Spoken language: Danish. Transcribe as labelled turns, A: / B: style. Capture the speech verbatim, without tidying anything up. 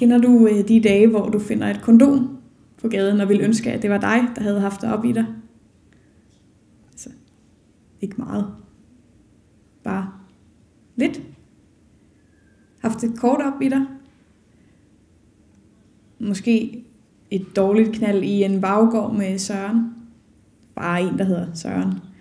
A: Kender du øh, de dage, hvor du finder et kondom på gaden, og ville ønske, at det var dig, der havde haft det op i dig? Altså, ikke meget. Bare lidt. Haft et kort op i dig. Måske et dårligt knald i en baggård med Søren. Bare en, der hedder Søren.